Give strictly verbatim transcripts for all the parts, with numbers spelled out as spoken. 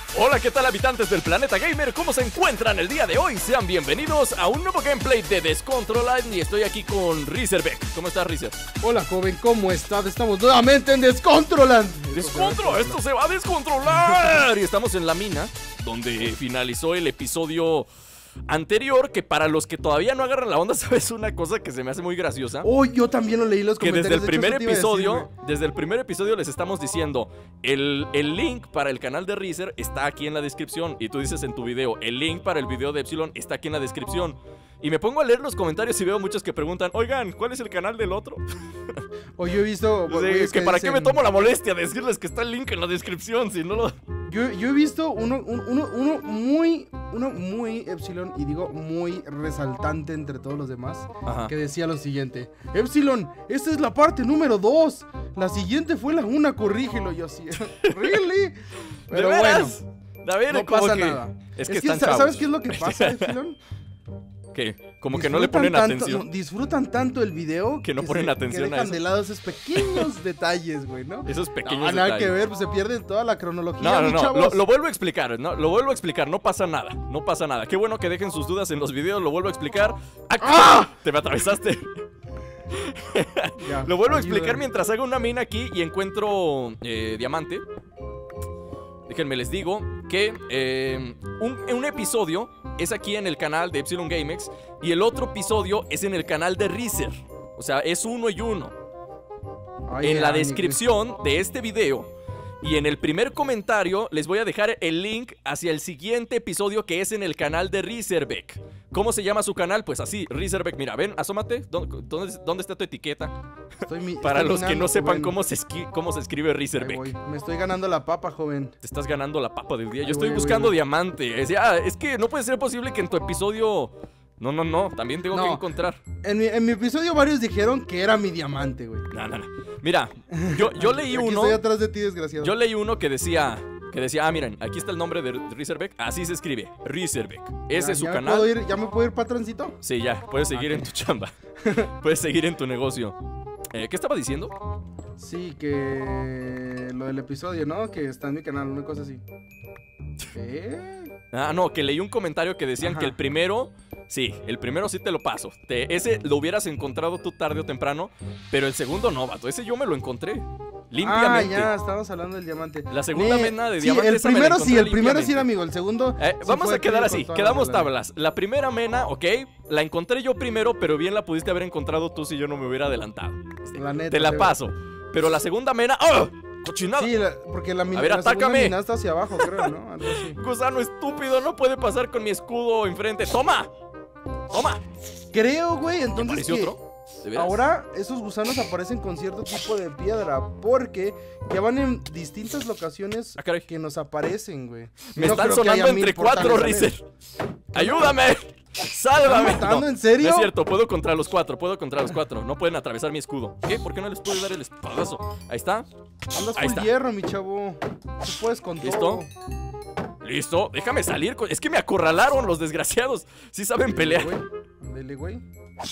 Hola, ¿qué tal, habitantes del planeta gamer? ¿Cómo se encuentran el día de hoy? Sean bienvenidos a un nuevo gameplay de Descontrolad y estoy aquí con Rizerbeck. ¿Cómo estás, Rizer? Hola, joven, ¿cómo estás? Estamos nuevamente en Descontrolad. ¡Descontro! ¡Esto se va a descontrolar! Y estamos en la mina, donde finalizó el episodio anterior, que para los que todavía no agarran la onda, ¿sabes una cosa que se me hace muy graciosa? Oh, yo también lo leí los que comentarios. desde el de primer hecho, episodio, decir, desde el primer episodio les estamos diciendo, el, el link para el canal de Rizer está aquí en la descripción. Y tú dices en tu video, el link para el video de Epsilon está aquí en la descripción. Y me pongo a leer los comentarios y veo muchos que preguntan, oigan, ¿cuál es el canal del otro? O yo he visto... Sí, es que, que para dicen, qué me tomo la molestia de decirles que está el link en la descripción, si no lo... Yo, yo he visto uno, uno, uno muy, uno muy Epsilon, y digo muy resaltante entre todos los demás, Ajá. que decía lo siguiente: Epsilon, esta es la parte número dos, la siguiente fue la una, corrígelo. Yo así, ¿really? Pero bueno, a ver, no pasa que, nada. Es que, es que están ¿sabes chavos. qué es lo que pasa, Epsilon? ¿Qué? Como que no le ponen tanto, atención. No, disfrutan tanto el video que no que ponen se, atención que dejan a eso. de lado esos pequeños detalles, güey, ¿no? Esos pequeños no, detalles. Nada que ver, pues se pierden toda la cronología. No, no, no, chavos. lo, lo vuelvo a explicar, no, lo vuelvo a explicar, no pasa nada, no pasa nada. Qué bueno que dejen sus dudas en los videos, lo vuelvo a explicar. ¡Ah! ¡Ah! Te me atravesaste. Ya, lo vuelvo a explicar mientras hago una mina aquí y encuentro eh, diamante. Déjenme les digo que eh, un, un episodio es aquí en el canal de Epsilon GameX y el otro episodio es en el canal de Rizer. O sea, es uno y uno. Ay, en la descripción de este video y en el primer comentario les voy a dejar el link hacia el siguiente episodio que es en el canal de Rizerbeck. ¿Cómo se llama su canal? Pues así, Rizerbeck. Mira, ven, asómate. ¿Dónde, dónde, dónde está tu etiqueta? Estoy mi, Para estoy los que no sepan cómo se, cómo se escribe Ahí Rizerbeck. Me estoy ganando la papa, joven. Te estás ganando la papa del día. Yo Ahí estoy voy, buscando voy, voy. diamante. Es, ah, es que no puede ser posible que en tu episodio... No, no, no, también tengo no. que encontrar. En mi, en mi episodio varios dijeron que era mi diamante, güey. No, no, no. Mira, yo, yo leí Aquí uno. Estoy atrás de ti, desgraciado. Yo leí uno que decía, que decía, ah, miren, aquí está el nombre de Rizerbeck. Así se escribe, Rizerbeck. Ese ya, es su ya canal. ¿Puedo ir, ¿Ya me puedo ir, patroncito? Sí, ya, puedes seguir okay. en tu chamba. Puedes seguir en tu negocio. Eh, ¿Qué estaba diciendo? Sí, que lo del episodio, ¿no? Que está en mi canal, una cosa así. ¿Qué? Ah, no, que leí un comentario que decían Ajá. que el primero... Sí, el primero sí te lo paso. te, Ese lo hubieras encontrado tú tarde o temprano. Pero el segundo no, vato. Ese yo me lo encontré limpiamente. Ah, ya, estábamos hablando del diamante. La segunda Me... mena de sí, diamante. el primero sí, el primero sí era amigo. El segundo eh, sí Vamos a quedar así, quedamos tablas. La primera mena, ok, la encontré yo primero, pero bien la pudiste haber encontrado tú si yo no me hubiera adelantado. La neta, te la paso. Pero la segunda mena... ¡Oh! ¡Cochinada! Sí, la, porque la mina, a ver, la atácame. mina está hacia abajo, creo, ¿no? Algo así. Gusano estúpido, no puede pasar con mi escudo enfrente. ¡Toma! ¡Toma! Creo, güey, entonces que otro? ahora esos gusanos aparecen con cierto tipo de piedra, porque ya van en distintas locaciones ah, que nos aparecen, güey. Me no están sonando entre cuatro, Rizer. ¡Ayúdame! ¡Sálvame! ¿Están no, en serio? No es cierto, puedo contra los cuatro, puedo contra los cuatro. No pueden atravesar mi escudo. ¿Qué? ¿Por qué no les puedo dar el espadazo? Ahí está. Andas Ahí full está. hierro, mi chavo. Tú puedes con ¿Listo? todo. Listo, déjame salir. Es que me acorralaron los desgraciados. Sí saben pelear. Dele, güey.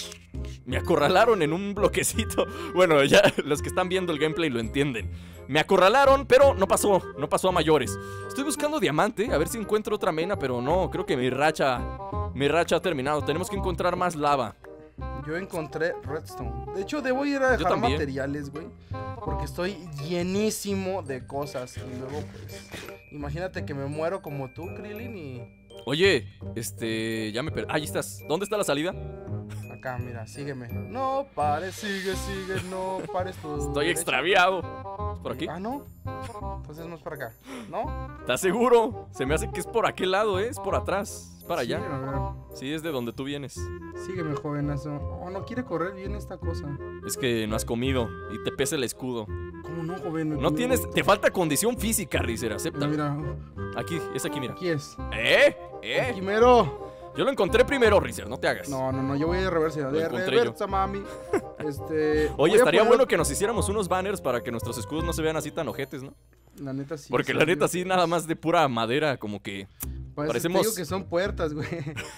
Me acorralaron en un bloquecito. Bueno, ya los que están viendo el gameplay lo entienden. Me acorralaron, pero no pasó. No pasó a mayores. Estoy buscando diamante, a ver si encuentro otra mena, pero no, creo que mi racha Mi racha ha terminado, tenemos que encontrar más lava. Yo encontré redstone. De hecho, debo ir a dejar materiales, güey, porque estoy llenísimo de cosas. Y luego, pues, imagínate que me muero como tú, Krillin, y... Oye, este, ya me perdí. Ahí estás, ¿dónde está la salida? Acá, mira, sígueme. No pares, sigue, sigue, no pares tú. Estoy derecha. extraviado. ¿Es por aquí? Ah, no. Entonces no es por acá, ¿no? ¿Estás seguro? Se me hace que es por aquel lado, ¿eh? Es por atrás. Es para allá. Sí, sí, es de donde tú vienes. Sígueme, jovenazo. Oh, no quiere correr bien esta cosa. Es que no has comido y te pesa el escudo. ¿Cómo no, joven? No tienes... Te falta condición física, Rizer, acepta. Mira. Aquí, es aquí, mira. Aquí es. ¿Eh? ¿Eh? Aquí mero. Yo lo encontré primero, Rizer, no te hagas. No, no, no, yo voy de reversa. De reversa, yo. mami. Este. Oye, estaría poner... bueno que nos hiciéramos unos banners para que nuestros escudos no se vean así tan ojetes, ¿no? La neta sí. Porque sí, la neta sí, sí, nada más de pura madera, como que. Pues parecemos. Te digo que son puertas, güey.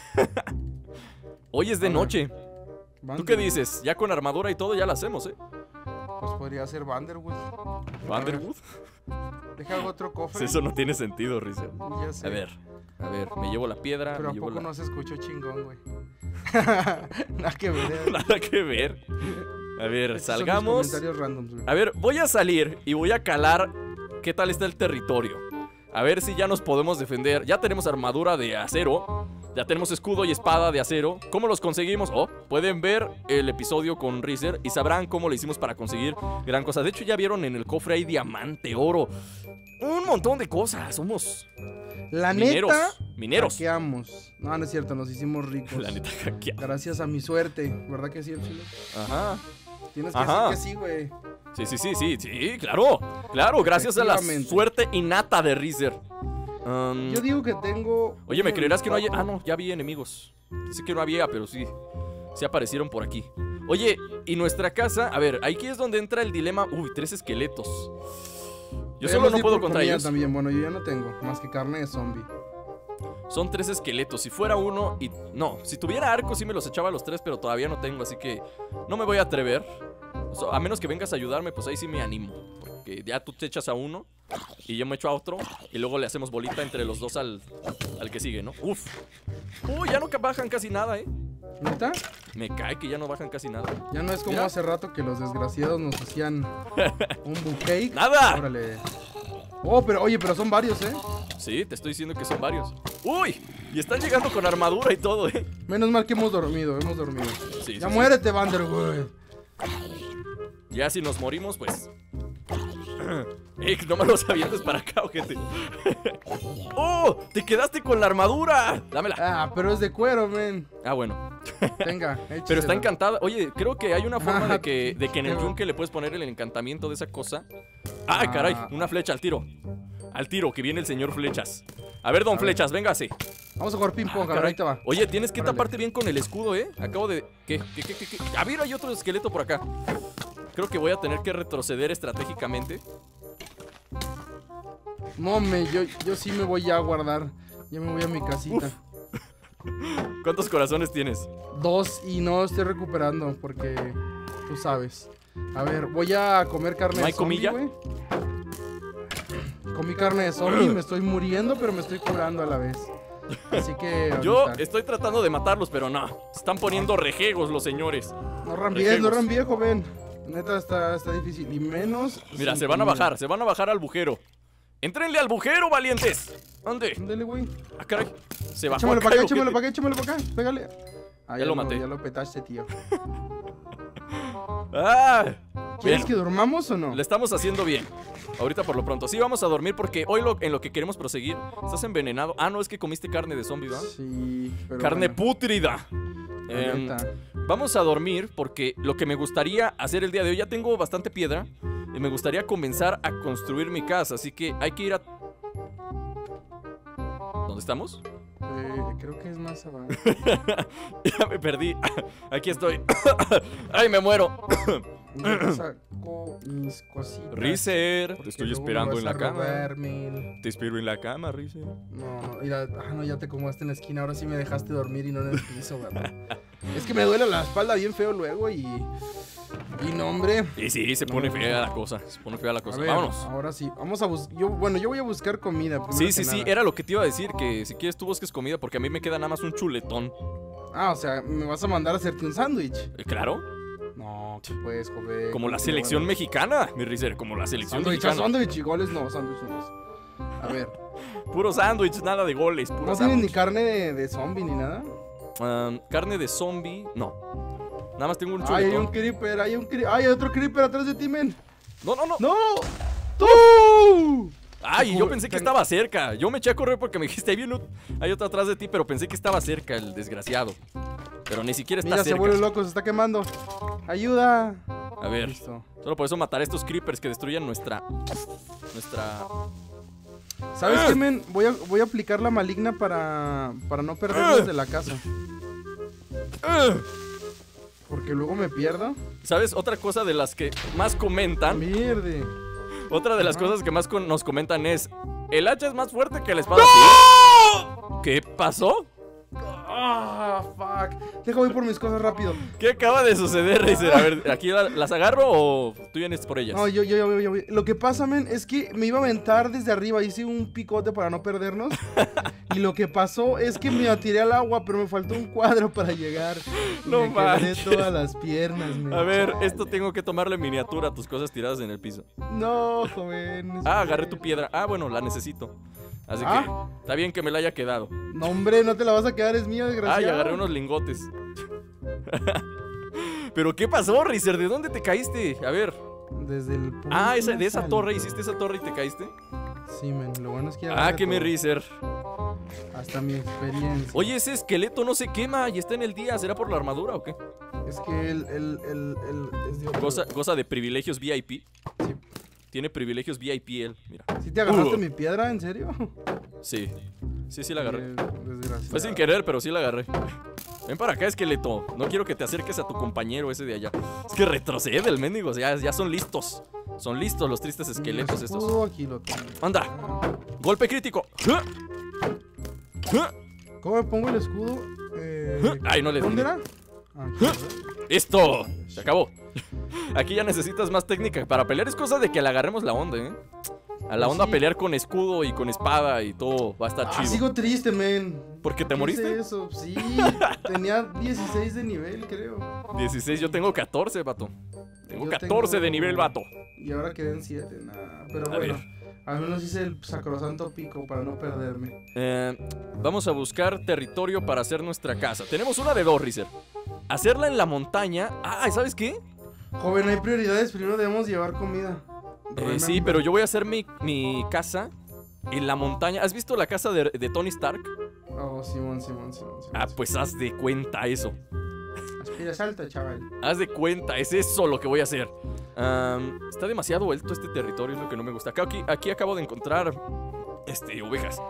Hoy es de noche. ¿Tú qué dices? Ya con armadura y todo ya la hacemos, ¿eh? Pues podría ser Vanderwood. ¿Vanderwood? Deja otro cofre. Eso no tiene sentido, Rizer. Ya sé. A ver, a ver, me llevo la piedra. Pero me a poco la... no se escuchó chingón, güey. Nada que ver. Nada que ver. A ver, Estos salgamos. son mis comentarios randoms, güey. A ver, voy a salir y voy a calar qué tal está el territorio. A ver si ya nos podemos defender. Ya tenemos armadura de acero. Ya tenemos escudo y espada de acero. ¿Cómo los conseguimos? Oh, pueden ver el episodio con Rizer y sabrán cómo lo hicimos para conseguir gran cosa. De hecho, ya vieron en el cofre hay diamante, oro, un montón de cosas. Somos La mineros. neta, Mineros. hackeamos. No, no es cierto, nos hicimos ricos. La neta hackeamos. Gracias a mi suerte, ¿verdad que sí, Epsilon? Ajá. Tienes que Ajá. decir que sí, güey. Sí, sí, sí, sí, sí, claro. Claro, gracias a la suerte innata de Rizer. Um, Yo digo que tengo... Oye, ¿me creerás que no hay...? Ah, no, ya vi enemigos. Sé que no había, pero sí. Sí aparecieron por aquí. Oye, y nuestra casa... A ver, aquí es donde entra el dilema... Uy, tres esqueletos. Yo solo no puedo contra ellos. También. Bueno, yo ya no tengo, más que carne de zombie. Son tres esqueletos. Si fuera uno y... No, si tuviera arco sí me los echaba a los tres, pero todavía no tengo, así que... No me voy a atrever. O sea, a menos que vengas a ayudarme, pues ahí sí me animo. Porque ya tú te echas a uno y yo me echo a otro y luego le hacemos bolita entre los dos al, al que sigue, ¿no? Uf. Uy, ya no bajan casi nada, ¿eh? ¿Neta? Me cae que ya no bajan casi nada. Ya no es como Mira. hace rato que los desgraciados nos hacían un bucake. ¡Nada! Órale. Oh, pero oye, pero son varios, ¿eh? Sí, te estoy diciendo que son varios. ¡Uy! Y están llegando con armadura y todo, ¿eh? Menos mal que hemos dormido, hemos dormido. Sí, ya sí, muérete, Vander, güey. Ya si nos morimos, pues... ¡Ey, no me los avientes para acá, ojete! ¡Oh! ¡Te quedaste con la armadura! Dámela. Ah, pero es de cuero, men. Ah, bueno. Venga, échasela. Pero está encantada. Oye, creo que hay una forma de que, de que en el yunque le puedes poner el encantamiento de esa cosa. ¡Ay, Ah. caray! Una flecha al tiro. Al tiro, que viene el señor Flechas. A ver, don A Flechas, véngase. Vamos a jugar ping pong, Ah, ahora ahí te va. Oye, tienes que Órale. taparte bien con el escudo, ¿eh? Acabo de... ¿Qué? ¿Qué, qué, qué, qué? A ver, hay otro esqueleto por acá. Creo que voy a tener que retroceder estratégicamente. No, me, yo, yo sí me voy ya a guardar. Ya me voy a mi casita. Uf. ¿Cuántos corazones tienes? Dos y no estoy recuperando porque tú sabes. A ver, voy a comer carne ¿No hay de zombie, comilla? güey. Comí carne de zombie, me estoy muriendo, pero me estoy curando a la vez. Así que Yo ahorita- estoy tratando de matarlos, pero no. Están poniendo rejegos los señores. No rambies, no rambies, joven. Neta está, está difícil. Y menos. Mira, sin se van a comida. bajar, se van a bajar al bujero. ¡Entrenle al bujero, valientes! ¿Dónde? Dale, güey. Ah, caray. Se bajó Échamelo acá para acá, el échamelo ojete. para acá, échamelo para acá. Pégale. Ah, Ya lo maté. Ya lo petaste, tío. ¡Ah! ¿Quieres Bien, que durmamos o no? le estamos haciendo bien. Ahorita por lo pronto. Sí, vamos a dormir porque hoy lo, en lo que queremos proseguir. ¿Estás envenenado? Ah, no, es que comiste carne de zombie, ¿verdad? Sí, pero Carne bueno, pútrida. la Em, neta. Vamos a dormir porque lo que me gustaría hacer el día de hoy, ya tengo bastante piedra y me gustaría comenzar a construir mi casa, así que hay que ir a... ¿Dónde estamos? Eh, creo que es más abajo. Ya me perdí. Aquí estoy. ¡Ay, me muero! Yo saco mis cositas. Rizer, te porque estoy luego esperando me en vas la a cama. robarme el- Te espero en la cama, Rizer. No, no, mira, ah, no, ya te acomodaste en la esquina. Ahora sí me dejaste dormir y no en el piso, ¿verdad? Es que me duele la espalda bien feo luego y. Y no, hombre. Y sí, se pone fea la cosa. Se pone fea la A cosa. ver, Vámonos. ahora sí. Vamos a buscar. Yo, bueno, yo voy a buscar comida. primero Sí, que sí, sí, nada. era lo que te iba a decir, que si quieres tú busques comida, porque a mí me queda nada más un chuletón. Ah, o sea, ¿me vas a mandar a hacerte un sándwich? Eh, Claro, No, que puedes, joven. como la Qué selección bueno. mexicana, mi Rizer, como la selección Sándwich, mexicana. sándwich y goles no, sándwich no es. A ver, Puro sándwich, nada de goles, puro ¿no tienen ni sándwich. carne de, de zombie ni nada? Um, carne de zombie, no. Nada más tengo un Ay, hay chuletón. un creeper, hay un creeper. Ay, hay otro creeper atrás de ti, men. No, no, no. ¡No! ¡Tú! Ay, yo pensé que Ten- estaba cerca. Yo me eché a correr porque me dijiste, ahí viene un- hay otro atrás de ti, pero pensé que estaba cerca el desgraciado. Pero ni siquiera está Mira, se cerca. vuelve loco, se está quemando. ¡Ayuda! A ver, Listo. solo por eso matar a estos creepers que destruyen nuestra... Nuestra... ¿Sabes qué, men? Voy a, voy a aplicar la maligna para, para no perdernos de la casa. Porque luego me pierdo. ¿Sabes? Otra cosa de las que más comentan... Mierde. Otra de las Ajá. cosas que más con- nos comentan es... El hacha es más fuerte que la espada. ¿Sí? ¿Qué pasó? Ah, fuck. Deja voy por mis cosas rápido. ¿Qué acaba de suceder, Rizer? A ver, ¿aquí la, las agarro o tú vienes por ellas? No, yo, yo, yo, yo, yo. Lo que pasa, men, es que me iba a aventar desde arriba. Hice un picote para no perdernos. Y lo que pasó es que me tiré al agua, pero me faltó un cuadro para llegar. No me quebré todas las piernas, men. A ver, esto tengo que tomarle miniatura a tus cosas tiradas en el piso. No, joven. Ah, agarré tu piedra. Ah, bueno, la necesito. Así ¿Ah? que está bien que me la haya quedado. No, hombre, no te la vas a quedar, es mía, desgraciado. Ah, y agarré unos lingotes. ¿Pero qué pasó, Rizer? ¿De dónde te caíste? A ver. Desde el punto Ah, esa, de esa torre, ¿hiciste esa torre y te caíste? Sí, men, lo bueno es que ya Ah, que me Rizer. Hasta mi experiencia. Oye, ese esqueleto no se quema y está en el día. ¿Será por la armadura o qué? Es que el... el, el, el es de otro... Goza, goza de privilegios V I P. Sí. Tiene privilegios V I P él, mira. ¿Sí te agarraste uh. mi piedra? ¿En serio? Sí, sí, sí la agarré. Desgraciado. Fue sin querer, pero sí la agarré. Ven para acá, esqueleto. No quiero que te acerques a tu compañero ese de allá. Es que retrocede el mendigo, ya, ya son listos. Son listos los tristes esqueletos estos. Aquí lo tengo. Anda, golpe crítico. ¿Cómo me pongo el escudo? Eh, Ay, no le ¿Dónde era? Aquí, ¡listo! Se acabó. Aquí ya necesitas más técnica. Para pelear es cosa de que le agarremos la onda, ¿eh? A la onda sí. A pelear con escudo y con espada y todo va a estar ah, chido. Sigo triste, men. ¿Por qué te moriste? Eso? Sí, tenía dieciséis de nivel, creo. dieciséis, yo tengo catorce, vato. Tengo yo catorce tengo... de nivel, vato. Y ahora quedé en siete, nada. Pero a bueno, ver. Al menos hice el sacrosanto pico para no perderme. Eh, vamos a buscar territorio para hacer nuestra casa. Tenemos una de dos, Rizer. Hacerla en la montaña. Ah, ¿sabes qué? Joven, hay prioridades. Primero debemos llevar comida. Eh, sí, pero yo voy a hacer mi, mi casa en la montaña. ¿Has visto la casa de, de Tony Stark? Oh, Simón, Simón, Simón. Ah, pues haz de cuenta eso. Aspira, salta, chaval. Haz de cuenta, es eso lo que voy a hacer. Um, está demasiado alto este territorio, es lo que no me gusta. Aquí, aquí acabo de encontrar este, ovejas.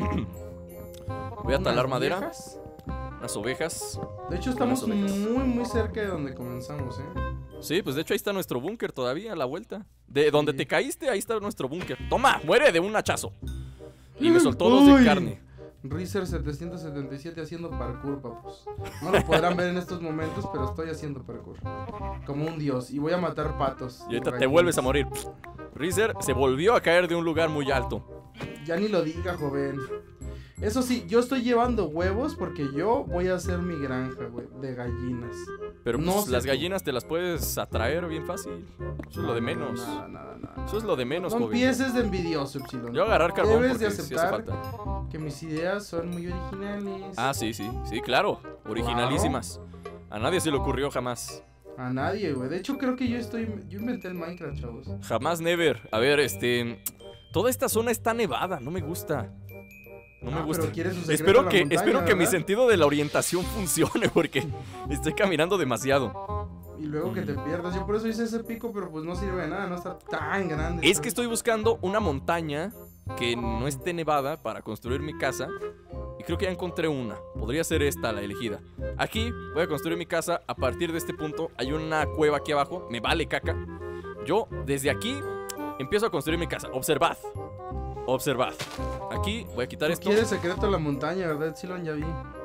Voy a talar madera. Viejas? Unas ovejas. De hecho, estamos muy, muy cerca de donde comenzamos, ¿eh? Sí, pues de hecho ahí está nuestro búnker todavía a la vuelta. De donde sí. te caíste, ahí está nuestro búnker. Toma, muere de un hachazo. Y me soltó dos de carne. Rizer setecientos setenta y siete haciendo parkour, papus. No lo podrán ver en estos momentos, pero estoy haciendo parkour. Como un dios. Y voy a matar patos. Y ahorita te vuelves a morir. Rizer se volvió a caer de un lugar muy alto. Ya ni lo diga, joven. Eso sí, yo estoy llevando huevos porque yo voy a hacer mi granja, güey, de gallinas. Pero pues, no las gallinas tú. te las puedes atraer bien fácil. Eso es lo de menos. Nada, nada, nada. Eso es lo de menos, No empieces de envidioso, Epsilon. Yo voy a agarrar carbón Debes de porque sí hace falta. Que mis ideas son muy originales. Ah, sí, sí, sí, claro. Originalísimas. Claro. A nadie se le ocurrió jamás. A nadie, güey. De hecho, creo que yo estoy... Yo inventé el Minecraft, chavos. Jamás, never. A ver, este... Toda esta zona está nevada, no me gusta. No me ah, gusta. Espero que, montaña, espero que mi sentido de la orientación funcione porque estoy caminando demasiado. Y luego que te pierdas. Yo por eso hice ese pico, pero pues no sirve de nada, no está tan grande. Es que estoy buscando una montaña que no esté nevada para construir mi casa. Y creo que ya encontré una. Podría ser esta la elegida. Aquí voy a construir mi casa. A partir de este punto hay una cueva aquí abajo. Me vale caca. Yo desde aquí empiezo a construir mi casa. Observad. Observad. Aquí voy a quitar esto. ¿Quieres secreto de la montaña, verdad, Silon? Ya vi.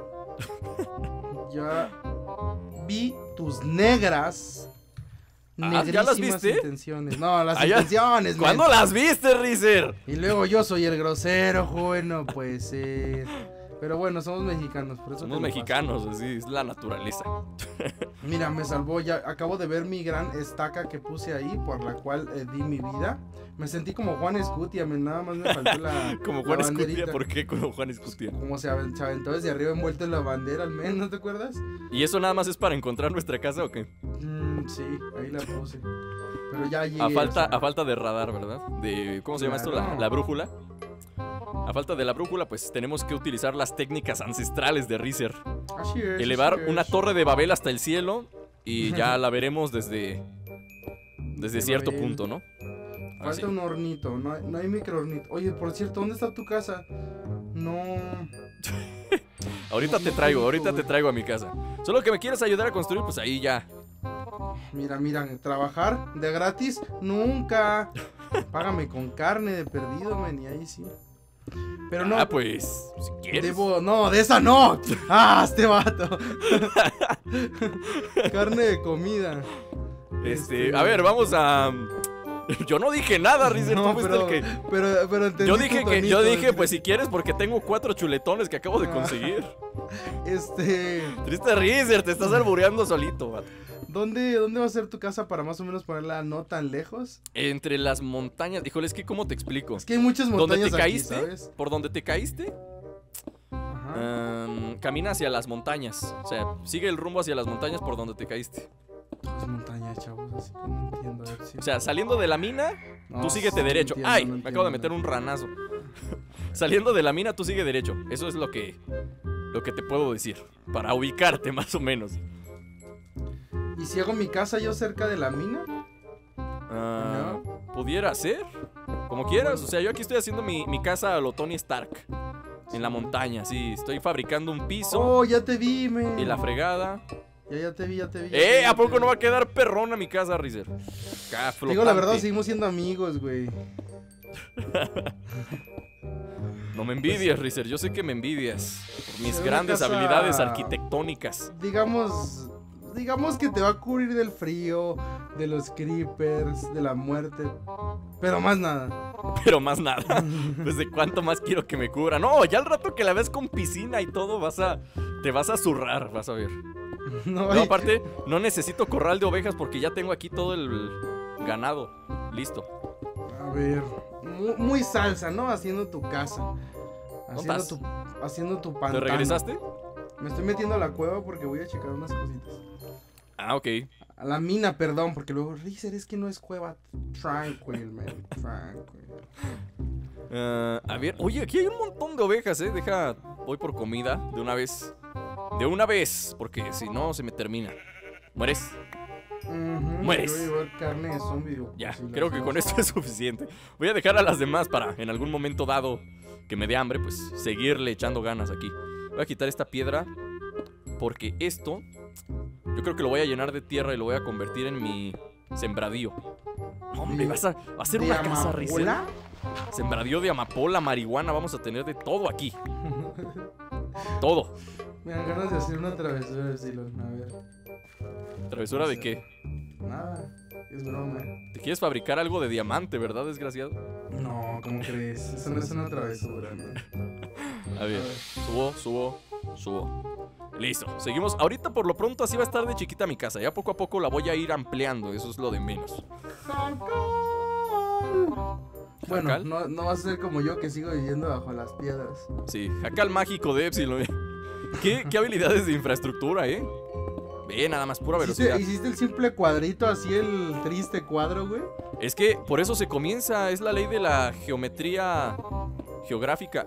Ya vi tus negras. Ah, ¿ya las viste? Intenciones. No, las Allá, intenciones. ¿Cuándo man. las viste, Rizer? Y luego yo soy el grosero, joven, no puede ser. Pero bueno, somos mexicanos, por eso somos mexicanos, así es la naturaleza. Mira, me salvó, ya acabo de ver mi gran estaca que puse ahí, por la cual eh, di mi vida. Me sentí como Juan Escutia, me, nada más me faltó la Como Juan la Escutia, ¿por qué como Juan Escutia? Como se aventó, se aventó desde arriba envuelto en la bandera al menos, ¿no te acuerdas? ¿Y eso nada más es para encontrar nuestra casa o qué? Mm, sí, ahí la puse. Pero ya llegué. A falta, o sea, a falta de radar, ¿verdad? De, ¿cómo se llama claro. esto? La, la brújula. A falta de la brújula, pues tenemos que utilizar las técnicas ancestrales de Rizer. Así es. Elevar así es. una torre de Babel hasta el cielo y ya la veremos desde desde de cierto Babel. punto, ¿no? Falta Así. un hornito, no hay, no hay micro hornito. Oye, por cierto, ¿dónde está tu casa? No. ahorita te traigo, ahorita te traigo a mi casa. Solo que me quieres ayudar a construir, pues ahí ya. Mira, mira, trabajar de gratis, nunca. Págame con carne de perdido, men, y ahí sí. Pero no. Ah, pues, si quieres. Debo, no, de esa no. Ah, este vato. Carne de comida. Este, este, a ver, vamos a... Yo no dije nada, Rizer, no, tú fuiste pero, el que... Pero, pero entendí Yo dije que, yo dije, este. pues si quieres, porque tengo cuatro chuletones que acabo de conseguir. Este... Triste Rizer, te estás albureando solito, vato. ¿Dónde, ¿Dónde va a ser tu casa para más o menos ponerla no tan lejos? Entre las montañas. Híjole, es que ¿cómo te explico? Es que hay muchas montañas. ¿Dónde te caíste? Aquí, ¿sabes? ¿Por donde te caíste? Um, camina hacia las montañas. O sea, sigue el rumbo hacia las montañas por donde te caíste. Todo es montaña, chavos, así que no entiendo. A ver si... O sea, saliendo de la mina, no, tú síguete sí, derecho. Entiendo, ¡Ay! No me acabo de meter un ranazo. Saliendo de la mina, tú sigue derecho. Eso es lo que, lo que te puedo decir. Para ubicarte, más o menos. ¿Y si hago mi casa yo cerca de la mina? Uh, ¿No? Pudiera ser. Como quieras. O sea, yo aquí estoy haciendo mi, mi casa a lo Tony Stark. En la montaña, sí. Estoy fabricando un piso. Oh, ya te vi, me. Y la fregada. Ya, ya te vi, ya te vi. Ya ¡Eh! Te ¿A vi, poco no va a quedar perrona mi casa, Rizer? Digo la verdad, seguimos siendo amigos, güey. No me envidias, Rizer. Yo sé que me envidias. Por mis grandes casa... habilidades arquitectónicas. Digamos... Digamos que te va a cubrir del frío, de los creepers, de la muerte. Pero más nada. Pero más nada. Pues de cuánto más quiero que me cubra. No, ya al rato que la ves con piscina y todo, vas a... Te vas a zurrar, vas a ver. No, no, aparte, no necesito corral de ovejas porque ya tengo aquí todo el ganado. Listo. A ver, muy, muy salsa, ¿no? Haciendo tu casa. Haciendo tu, haciendo tu pantano. ¿Te regresaste? Me estoy metiendo a la cueva porque voy a checar unas cositas. Ah, ok. A la mina, perdón, porque luego Rizer es que no es cueva. Tranquil, man. Tranquil. Uh, a ver, oye, aquí hay un montón de ovejas, ¿eh? Deja, voy por comida de una vez. De una vez, porque si no se me termina. ¿Mueres? Uh-huh, ¿Mueres? Voy a llevar carne de zombie. Ya, si creo que con esto es suficiente. Voy a dejar a las demás para, en algún momento dado que me dé hambre, pues seguirle echando ganas aquí. Voy a quitar esta piedra porque esto yo creo que lo voy a llenar de tierra y lo voy a convertir en mi sembradío. Hombre, vas a, va a ser una casa, Rizer. Sembradío de amapola, marihuana, vamos a tener de todo aquí. Todo. Me dan ganas de hacer una travesura de Silon, a ver. ¿Travesura de qué? Nada, es broma. ¿Te quieres fabricar algo de diamante, verdad, desgraciado? No, ¿cómo crees? Eso no es una travesura, ¿no? A ver, subo, subo, subo. Listo, seguimos. Ahorita por lo pronto así va a estar de chiquita mi casa. Ya poco a poco la voy a ir ampliando, eso es lo de menos. Bueno, no, no vas a ser como yo que sigo viviendo bajo las piedras. Sí, Jacal mágico de Epsilon. ¿Qué, qué habilidades de infraestructura, eh? Ve, nada más, pura velocidad. ¿Hiciste, ¿Hiciste el simple cuadrito, así el triste cuadro, güey? Es que por eso se comienza, es la ley de la geometría geográfica.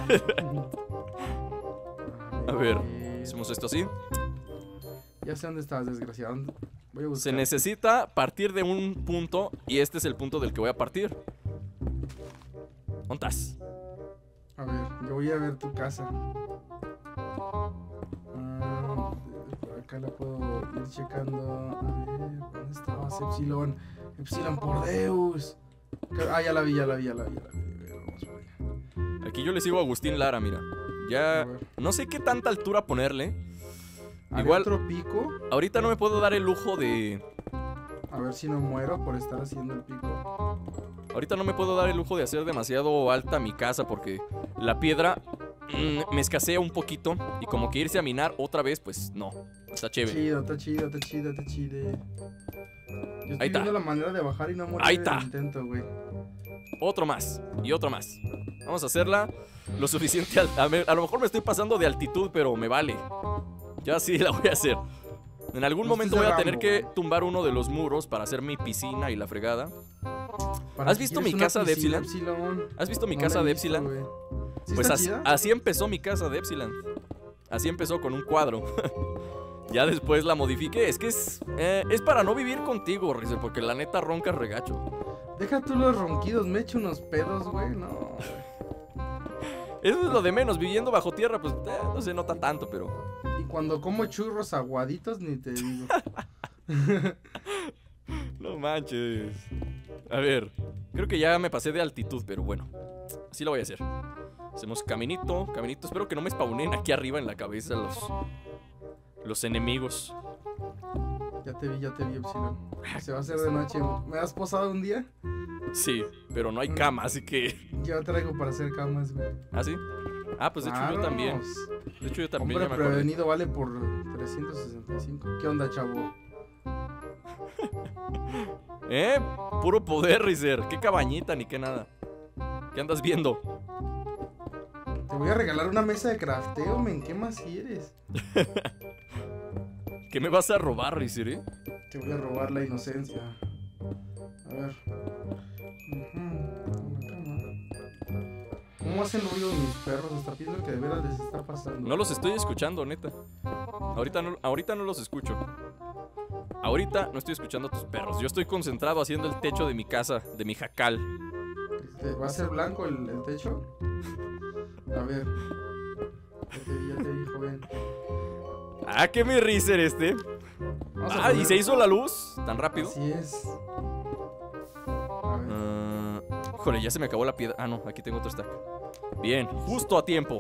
A ver, hacemos esto así. Ya sé dónde estás, desgraciado. Voy a buscar. Se necesita partir de un punto y este es el punto del que voy a partir. ¿Dónde estás? A ver, yo voy a ver tu casa. Ah, acá la puedo ir checando. A ver, ¿dónde estabas? Epsilon. Epsilon por Deus. Ah, ya la vi, ya la vi, ya la vi. Ya la vi. Vamos por allá. Aquí yo le sigo a Agustín Lara, mira. Ya no sé qué tanta altura ponerle. Igual otro pico. Ahorita no me puedo dar el lujo de... A ver si no muero por estar haciendo el pico. Ahorita no me puedo dar el lujo de hacer demasiado alta mi casa porque la piedra mmm, me escasea un poquito. Y como que irse a minar otra vez, pues no. Está chévere. Chido, está chido, está chido, está chido. Yo estoy Ahí viendo está. la manera de bajar y no morir Ahí en está. el intento, güey. Otro más y otro más. Vamos a hacerla lo suficiente. Al... A, me... a lo mejor me estoy pasando de altitud, pero me vale. Ya sí la voy a hacer. En algún No momento voy a Rambo, tener que güey. tumbar uno de los muros para hacer mi piscina y la fregada. ¿Para ¿Has qué visto quieres mi una casa de piscina, Epsilon? Epsilon? ¿Has visto mi No casa la he de visto, Epsilon? güey. ¿Sí Pues está así, chida? así empezó mi casa de Epsilon. Así empezó con un cuadro. Ya después la modifiqué. Es que es, eh, es para no vivir contigo, Rizer, porque la neta ronca regacho. Deja tú los ronquidos, me echo unos pedos, güey. No, güey. Eso es lo de menos. Viviendo bajo tierra, pues eh, no se nota tanto, pero... Y cuando como churros aguaditos, ni te digo. No manches. A ver, creo que ya me pasé de altitud, pero bueno, así lo voy a hacer. Hacemos caminito, caminito. Espero que no me spawneen aquí arriba en la cabeza los, los enemigos. Ya te vi, ya te vi, Epsilon. Se va a hacer de noche. ¿Me has posado un día? Sí, pero no hay cama, así que... Yo traigo para hacer camas, güey. ¿Ah, sí? Ah, pues de hecho yo también. De hecho yo también. Hombre prevenido vale por trescientos sesenta y cinco. ¿Qué onda, chavo? Eh, puro poder, Rizer. Qué cabañita ni qué nada. ¿Qué andas viendo? Te voy a regalar una mesa de crafteo, men. ¿Qué más quieres? ¿Qué me vas a robar, Rizer, eh? Te voy a robar la inocencia. A ver. ¿Cómo hacen ruido mis perros? Hasta pienso que de veras les está pasando. No los estoy escuchando, neta. Ahorita no, ahorita no los escucho. Ahorita no estoy escuchando a tus perros. Yo estoy concentrado haciendo el techo de mi casa, de mi jacal. ¿Va a ser blanco el, el techo? A ver. Ya te vi, ya te vi, joven. Ah, que mi Rizer este. Ah, ¿y se hizo la luz tan rápido? Así es. A ver. Uh, híjole, ya se me acabó la piedra. Ah, no, aquí tengo otro stack. Bien, justo a tiempo.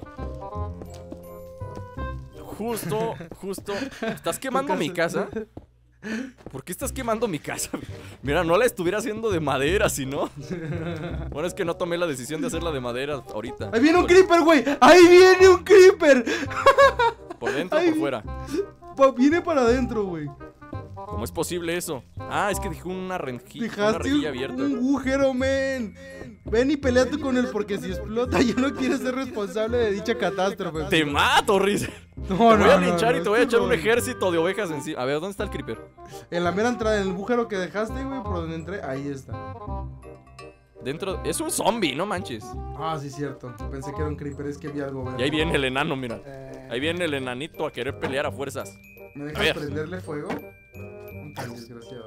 Justo, justo. ¿Estás quemando mi casa? ¿Por qué estás quemando mi casa? Mira, no la estuviera haciendo de madera, si no. Bueno, es que no tomé la decisión de hacerla de madera ahorita. ¡Ahí viene un creeper, güey! ¡Ahí viene un creeper! ¿Por dentro o por fuera? Viene para adentro, güey. ¿Cómo es posible eso? Ah, es que dejé una, renji Dejaste una rejilla abierta. Un agujero, men. Ven y peleate con él porque si explota yo no quiero ser responsable de dicha catástrofe. ¡Te mato, Riz! No, te voy no, a linchar no, y te voy a echar un ejército de ovejas encima. A ver, ¿dónde está el creeper? En la mera entrada, en el agujero que dejaste, güey, por donde entré, ahí está. Dentro, es un zombie, no manches. Ah, sí, cierto. Pensé que era un creeper, es que vi algo verde. Y ahí viene el enano, mira. Eh... Ahí viene el enanito a querer pelear a fuerzas. ¿Me dejas prenderle fuego? Un tan desgraciado.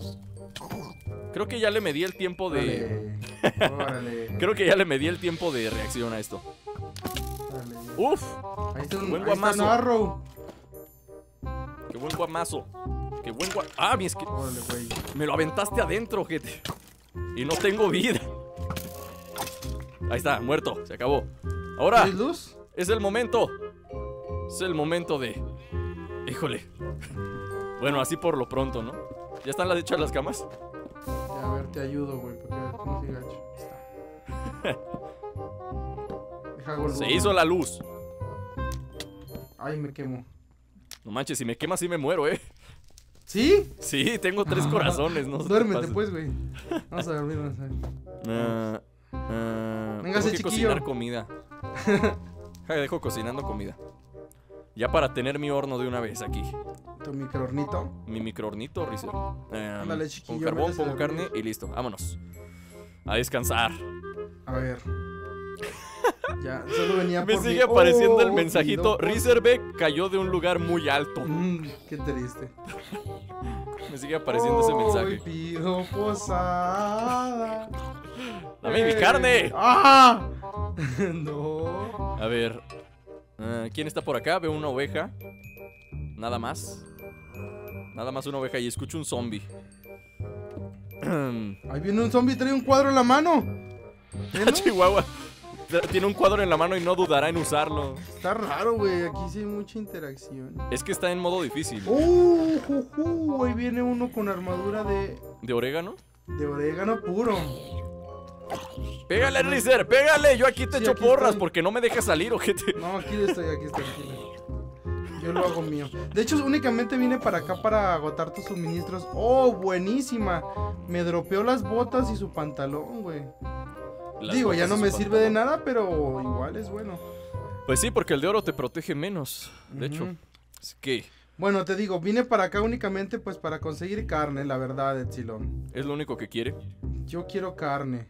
Creo que ya le medí el tiempo de... Órale. Órale. Creo que ya le medí el tiempo de reacción a esto. Órale. Uf. Ahí está un buen ahí guamazo. está Arrow. Qué buen guamazo. Qué buen guamazo. Ah, mi es que... Órale, güey. Me lo aventaste adentro, gente. Y no tengo vida. Ahí está, muerto. Se acabó. Ahora. ¿Hay luz? Es el momento. Es el momento de... Híjole. Bueno, así por lo pronto, ¿no? ¿Ya están las hechas las camas? Ya, a ver, te ayudo, güey, porque no se gacho. Está. Deja gol, Se güey. hizo la luz. Ay, me quemo. No manches, si me quema sí me muero, ¿eh? ¿Sí? Sí, tengo tres Ah, corazones, ¿no? Duérmete, pues, güey. Vamos a dormir, vamos a ver. Uh, uh, Véngase, tengo que chiquillo. cocinar comida. Ja, dejo cocinando comida. Ya para tener mi horno de una vez aquí. Tu microhornito. Mi microhornito, Rizer. Um, Dale, chiquillo, con carbón, métese pongo la carne comida. y listo. Vámonos. A descansar. A ver. Ya, solo venía Me por sigue mi- apareciendo el Oh, mensajito. pido- Rizerbeck cayó de un lugar muy alto. Mm, qué triste. Me sigue apareciendo ese Hoy mensaje. pido posada. ¡Dame mi Eh, carne! ¡Ah! No. A ver. uh, ¿Quién está por acá? Veo una oveja. Nada más. Nada más una oveja y escucho un zombie. Ahí viene un zombie, trae un cuadro en la mano. ¿Ven? Chihuahua. Tiene un cuadro en la mano y no dudará en usarlo. Está raro, güey. Aquí sí hay mucha interacción. Es que está en modo difícil. ¡Uh! ju, ju! Ahí viene uno con armadura de, ¿De orégano? de orégano puro. ¡Pégale, Rizer! ¡Pégale! Yo aquí te Sí, echo aquí porras estoy. porque no me dejas salir, ojete. No, aquí estoy, aquí estoy. Aquí estoy. Yo lo hago mío. De hecho, únicamente vine para acá para agotar tus suministros. ¡Oh, buenísima! Me dropeó las botas y su pantalón, güey. Las Digo, ya botas no de me su sirve de pantalón. nada, pero igual es bueno. Pues sí, porque el de oro te protege menos. De Ujú. hecho. Así que Bueno, te digo, vine para acá únicamente pues para conseguir carne, la verdad, Epsilon. es lo único que quiere. Yo quiero carne.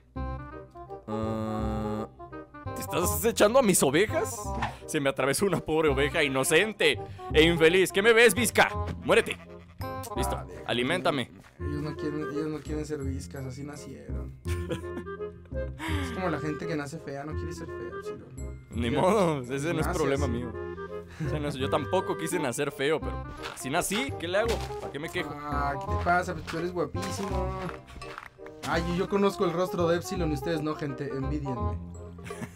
Ah, ¿te estás echando a mis ovejas? Se me atravesó una pobre oveja inocente e infeliz. ¿Qué me ves, Vizca? ¡Muérete! Listo, Ah, deja- aliméntame. Ellos no quieren, ellos no quieren ser viscas, así nacieron. Es como la gente que nace fea, no quiere ser fea, Epsilon. Ni modo, ese no es Gracias. problema mío. Ese no es- yo tampoco quise nacer feo, pero así nací, ¿qué le hago? ¿Para qué me quejo? Ah, ¿qué te pasa? Pues tú eres guapísimo. Ay, yo, yo conozco el rostro de Epsilon y ustedes no, gente, envidienme.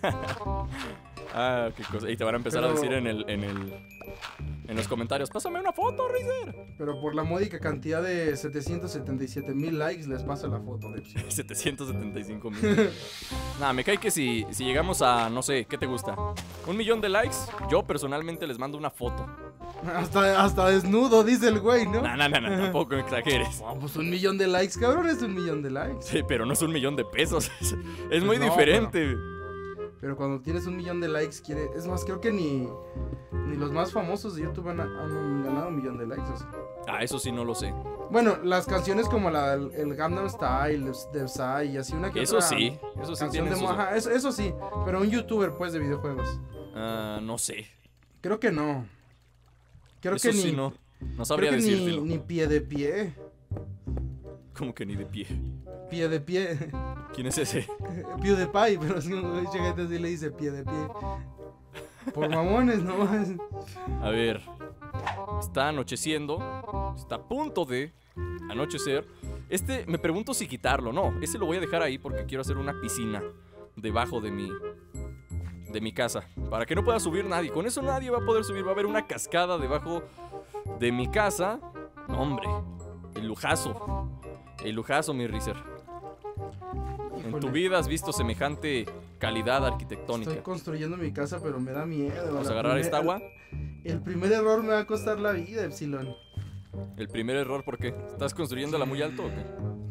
Ah, qué cosa. Y te van a empezar Pero... a decir en el, en el... En los comentarios, pásame una foto, Rizer. Pero por la módica cantidad de setecientos setenta y siete mil likes, les paso la foto de setecientos setenta y cinco mil. Nada, me cae que si, si llegamos a, no sé, ¿qué te gusta? Un millón de likes, yo personalmente les mando una foto. Hasta, hasta desnudo, dice el güey, ¿no? No, no, no, no, tampoco exageres. Oh, pues un millón de likes, cabrón, es un millón de likes. Sí, pero no es un millón de pesos. Es pues muy no, diferente. Pero... Pero cuando tienes un millón de likes, quiere... Es más, creo que ni, ni los más famosos de YouTube han, han ganado un millón de likes. ¿O sí? Ah, eso sí no lo sé. Bueno, las canciones como la, el, el Gangnam Style, de Psy y así una que Eso otra sí, eso sí tiene de esos... Ajá, eso, eso sí, pero un youtuber pues de videojuegos. Ah, uh, no sé. Creo que no. Creo eso que sí ni... no. No sabría creo que decírtelo. Ni, ni pie de pie. ¿Cómo que ni de pie? Pie de pie. ¿Quién es ese? PewDiePie, pero si mucha gente así le dice pie de pie. Por mamones nomás. A ver. Está anocheciendo. Está a punto de anochecer. Este, me pregunto si quitarlo. No, ese lo voy a dejar ahí porque quiero hacer una piscina debajo de mi, de mi casa. Para que no pueda subir nadie. Con eso nadie va a poder subir. Va a haber una cascada debajo de mi casa. No, hombre. El lujazo. El lujazo, mi Rizer. En tu vida has visto semejante calidad arquitectónica. Estoy construyendo mi casa, pero me da miedo. ¿Vamos a agarrar primer, esta agua? El, el primer error me va a costar la vida, Epsilon. ¿El primer error por qué? ¿Estás construyéndola muy alto o qué?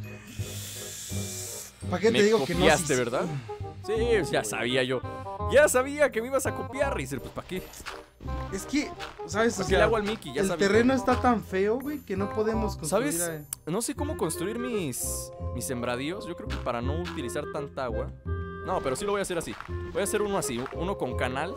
¿Para qué te me digo que no? copiaste, ¿verdad? Sí, ya sabía yo. Ya sabía que me ibas a copiar, Rizer. Pues ¿para qué? Es que, ¿sabes? O sea, le hago al Mickey, ya el sabía. terreno está tan feo, güey, que no podemos construir. ¿Sabes? A... No sé cómo construir mis, mis sembradíos. Yo creo que para no utilizar tanta agua. No, pero sí lo voy a hacer así. Voy a hacer uno así, uno con canal.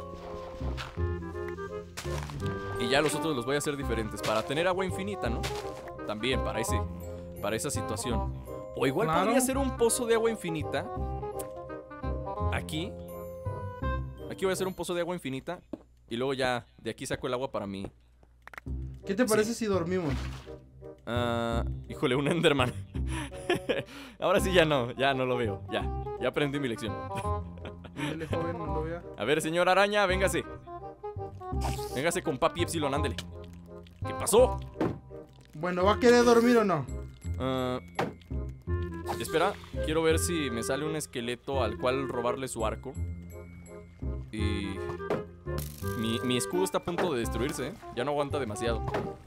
Y ya los otros los voy a hacer diferentes. Para tener agua infinita, ¿no? También, para ese, para esa situación. O igual claro. Podría ser un pozo de agua infinita. Aquí. Aquí voy a hacer un pozo de agua infinita. Y luego ya, de aquí saco el agua para mí. ¿Qué te parece sí. si dormimos? Uh, híjole, un Enderman. Ahora sí ya no, ya no lo veo. Ya, ya aprendí mi lección. Ándele, joven, no lo vea. A ver, señor araña, véngase. Véngase con papi Epsilon, ándele. ¿Qué pasó? Bueno, ¿va a querer dormir o no? Uh, espera, quiero ver si me sale un esqueleto al cual robarle su arco. Y... Mi, mi escudo está a punto de destruirse, ¿eh? Ya no aguanta demasiado.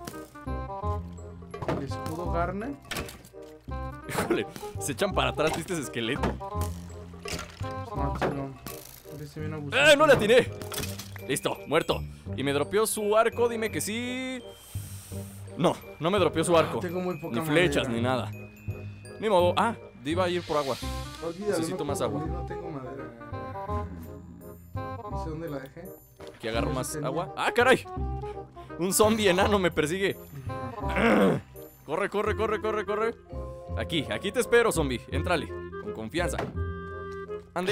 ¿El escudo Garner? Híjole, se echan para atrás, ¿viste ese esqueleto? No, no. ¡Eh, no le atiné! Listo, muerto. Y me dropeó su arco, dime que sí. No, no me dropeó su arco. Tengo muy poca ni flechas, madera. Ni nada. Ni modo. Ah, iba a ir por agua. Olvídalo, Necesito no más agua. No tengo madera. No sé dónde la dejé. Aquí agarro más agua. ¡Ah, caray! Un zombie enano me persigue. Corre, corre, corre, corre, corre. Aquí, aquí te espero, zombie. Éntrale, con confianza. Ande.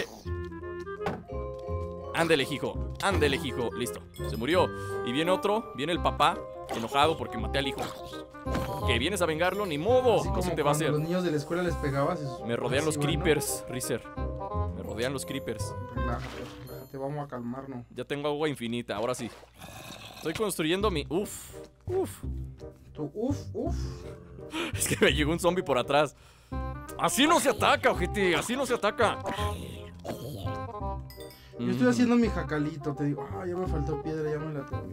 Ándele, hijo. Ándele, hijo. Listo, se murió. Y viene otro, viene el papá, enojado porque maté al hijo. ¿Que vienes a vengarlo? Ni modo. Así no se te va a hacer. Los niños de la escuela les pegabas. Me rodean los creepers, ¿no? Rizer. Me rodean los creepers. Relájate, relájate, vamos a calmarnos. Ya tengo agua infinita, ahora sí. Estoy construyendo mi... Uf, uf. Tu uf, uf. Es que me llegó un zombie por atrás. Así no se ataca, ojete. Así no se ataca. Yo estoy haciendo mi jacalito. Te digo, ah, ya me faltó piedra, ya me la terminé.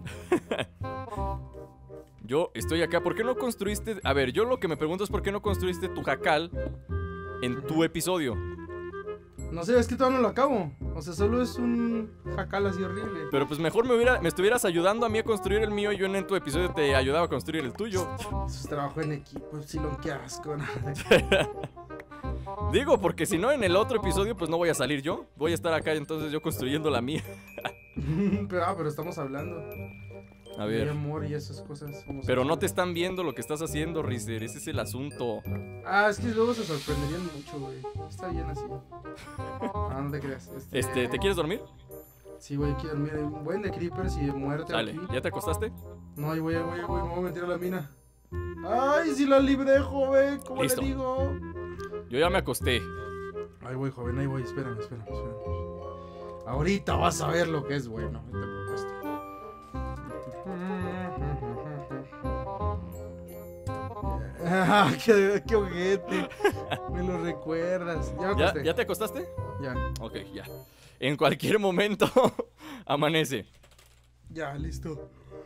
Yo estoy acá. ¿Por qué no construiste? A ver, yo lo que me pregunto es por qué no construiste tu jacal en tu episodio. No sé, es que todavía no lo acabo. O sea, solo es un jacal así horrible. Pero pues mejor me, hubiera, me estuvieras ayudando a mí a construir el mío y yo en tu episodio te ayudaba a construir el tuyo. Eso es trabajo en equipo, Epsilon, qué asco. Digo, porque si no en el otro episodio pues no voy a salir yo. Voy a estar acá entonces yo construyendo la mía. pero, ah, pero estamos hablando. A ver. De amor y esas cosas. Pero no te están viendo lo que estás haciendo, Rizer. Ese es el asunto. Ah, es que luego se sorprenderían mucho, güey. Está bien así. Ah, no te creas. Este, este ¿te quieres dormir? Sí, güey, quiero dormir. Hay un buen de creepers y de muerte. Dale, aquí. ¿ya te acostaste? No, ahí voy, ahí voy, ahí voy. Me voy a meter a la mina. Ay, si la libré, joven. ¿Cómo Listo. le digo? Yo ya me acosté. Ahí voy, joven, ahí voy. Espérame, espérame, espérame. Ahorita vas a ver lo que es bueno. Ah, qué, qué ojete. Me lo recuerdas. Ya, me ¿Ya, ¿Ya te acostaste? Ya. Ok, ya. En cualquier momento amanece. Ya, listo.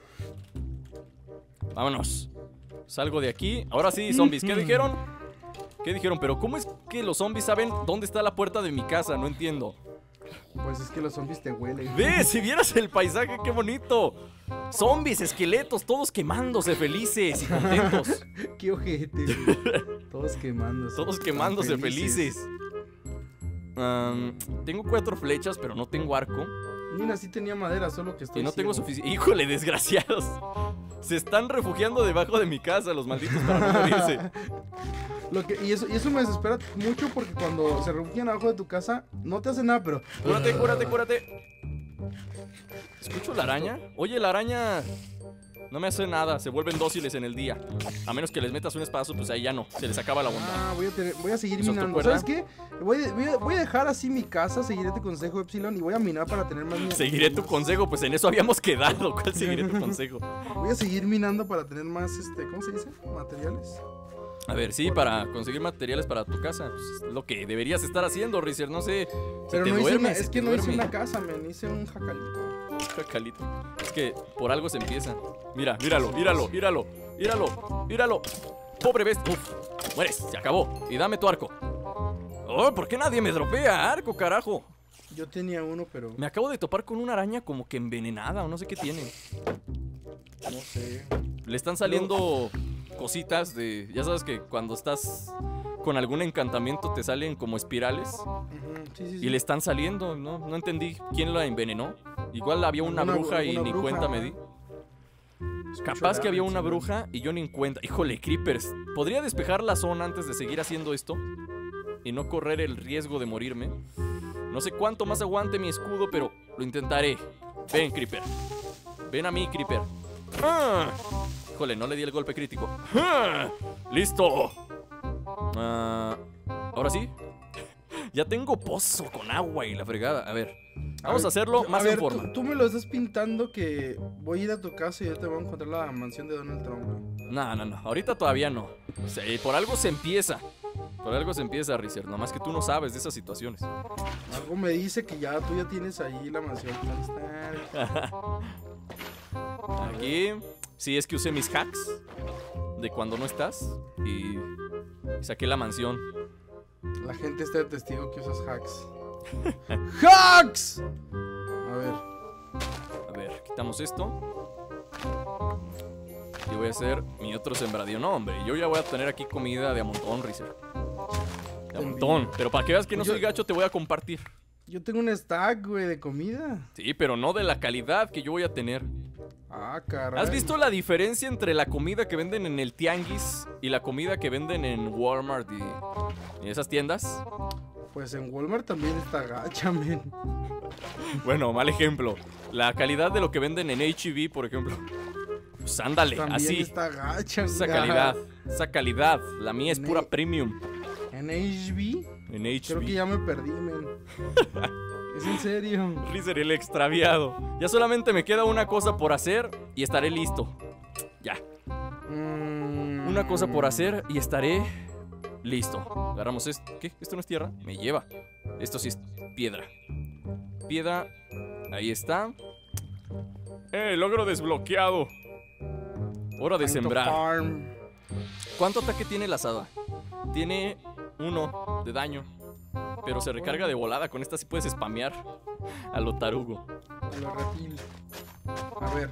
Vámonos. Salgo de aquí. Ahora sí, zombies. ¿Qué dijeron? ¿Qué dijeron? Pero ¿cómo es que los zombies saben dónde está la puerta de mi casa? No entiendo. Pues es que los zombies te huelen. Ve, si vieras el paisaje, qué bonito. Zombies, esqueletos, todos quemándose felices y contentos. Qué ojete. Todos quemándose. Todos quemándose felices. felices. Um, tengo cuatro flechas, pero no tengo arco. Mira, sí tenía madera, solo que estoy Y no ciego. tengo suficiente. Híjole, desgraciados. Se están refugiando debajo de mi casa los malditos para no morirse. Lo que, y, eso, y eso me desespera mucho porque cuando se refugian abajo de tu casa no te hacen nada, pero... Cúrate, cúrate, cúrate. ¿Escucho la araña? Oye, la araña no me hace nada, se vuelven dóciles en el día. A menos que les metas un espadazo, pues ahí ya no, se les acaba la bondad. Ah, voy a, tener, voy a seguir minando. ¿Sabes qué? Voy, voy, a, voy a dejar así mi casa, seguiré tu consejo, Epsilon, y voy a minar para tener más... Seguiré tu consejo, pues en eso habíamos quedado. ¿Cuál seguiré tu consejo? Voy a seguir minando para tener más, este, ¿cómo se dice? Materiales. A ver, sí, para conseguir materiales para tu casa. Pues, lo que deberías estar haciendo, Rizer, no sé. Si Pero te no hice duermes, una, si es que te no duermes. hice una casa, man, hice un jacalito. Jacalito. Es que por algo se empieza. Mira, míralo, míralo, míralo, míralo, míralo. Pobre bestia. Uf, mueres, se acabó. Y dame tu arco. Oh, ¿por qué nadie me dropea arco, carajo? Yo tenía uno, pero... Me acabo de topar con una araña como que envenenada o no sé qué tiene. No sé. Le están saliendo cositas de... Ya sabes que cuando estás con algún encantamiento te salen como espirales. Uh-huh. Sí, sí, sí. Y le están saliendo, ¿no? No entendí quién la envenenó. Igual había una, una bruja y una ni bruja. cuenta me di. Capaz que había una bruja y yo ni en cuenta. Híjole, creepers. ¿Podría despejar la zona antes de seguir haciendo esto? Y no correr el riesgo de morirme. No sé cuánto más aguante mi escudo, pero lo intentaré. Ven, creeper. Ven a mí, creeper. ¡Ah! Híjole, no le di el golpe crítico. ¡Ah! ¡Listo! Ah, ahora sí. Ya tengo pozo con agua y la fregada. A ver, vamos a, ver, a hacerlo yo, más a ver, en forma. Tú, tú me lo estás pintando que voy a ir a tu casa y yo te voy a encontrar la mansión de Donald Trump. No, no, no. Ahorita todavía no. Sí, por algo se empieza. Por algo se empieza, Rizer. Nomás que tú no sabes de esas situaciones. Algo me dice que ya tú ya tienes ahí la mansión. Aquí, sí, es que usé mis hacks de cuando no estás y saqué la mansión. La gente está de testigo que usas hacks. ¡Hacks! A ver. A ver, quitamos esto. Y voy a hacer mi otro sembradío. No, hombre, yo ya voy a tener aquí comida de a montón, Rizer. De a montón. Pero para que veas que no soy gacho, te voy a compartir. Yo tengo un stack, güey, de comida. Sí, pero no de la calidad que yo voy a tener. Ah, caray. ¿Has visto la diferencia entre la comida que venden en el tianguis y la comida que venden en Walmart y, y esas tiendas? Pues en Walmart también está gacha, men. Bueno, mal ejemplo. La calidad de lo que venden en H E B, por ejemplo. Pues ándale, también así. está gacha, esa calidad, esa calidad. La mía es pura premium. ¿En H B? En H B. Creo que ya me perdí, men. Es en serio. Rizer, el extraviado. Ya solamente me queda una cosa por hacer y estaré listo. Ya. Mm. Una cosa por hacer y estaré listo. Agarramos esto. ¿Qué? ¿Esto no es tierra? Me lleva. Esto sí es piedra. Piedra. Ahí está. ¡Eh! Logro desbloqueado. Hora de sembrar. ¿Cuánto ataque tiene la asada? Tiene uno de daño. Pero se recarga de volada. Con esta sí puedes spamear a lo tarugo. A lo reptil. A ver.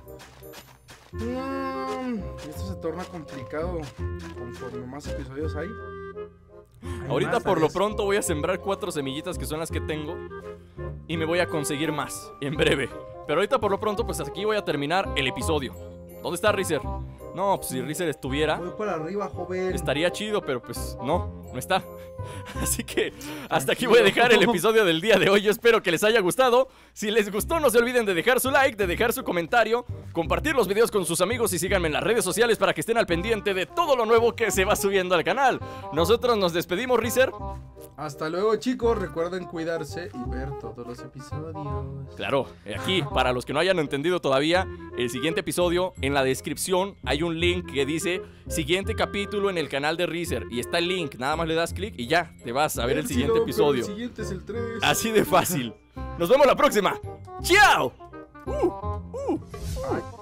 Mm, esto se torna complicado conforme más episodios hay. hay Ahorita más, por lo ¿sabes? pronto voy a sembrar cuatro semillitas que son las que tengo. Y me voy a conseguir más en breve. Pero ahorita por lo pronto pues aquí voy a terminar el episodio. ¿Dónde está Rizer? No, pues si Rizer estuviera Voy para arriba, joven. estaría chido, pero pues no, no está. Así que hasta aquí voy a dejar el episodio del día de hoy. Yo espero que les haya gustado. Si les gustó, no se olviden de dejar su like, de dejar su comentario, compartir los videos con sus amigos y síganme en las redes sociales para que estén al pendiente de todo lo nuevo que se va subiendo al canal. Nosotros nos despedimos, Rizer. Hasta luego, chicos. Recuerden cuidarse y ver todos los episodios. Claro, aquí, para los que no hayan entendido todavía, el siguiente episodio, en la descripción hay un link que dice siguiente capítulo en el canal de Rizer. Y está el link, nada más le das clic y ya, te vas a ver el siguiente episodio. El siguiente es el tres. Así de fácil. Nos vemos la próxima. ¡Chao! Uh, uh. Ay.